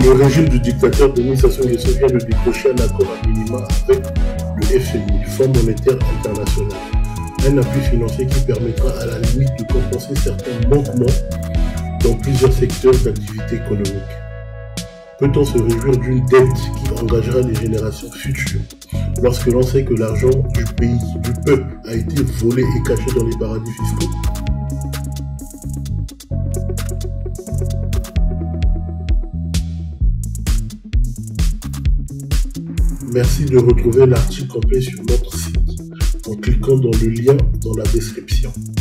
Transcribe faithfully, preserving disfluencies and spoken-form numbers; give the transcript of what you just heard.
Le régime du dictateur Denis Sassou Nguesso vient de décrocher un accord à minima avec le F M I, Fonds monétaire international. Un appui financier qui permettra à la limite de compenser certains manquements dans plusieurs secteurs d'activité économique. Peut-on se réjouir d'une dette qui engagera les générations futures lorsque l'on sait que l'argent du pays, du peuple, a été volé et caché dans les paradis fiscaux? Merci de retrouver l'article complet sur notre site en cliquant dans le lien dans la description.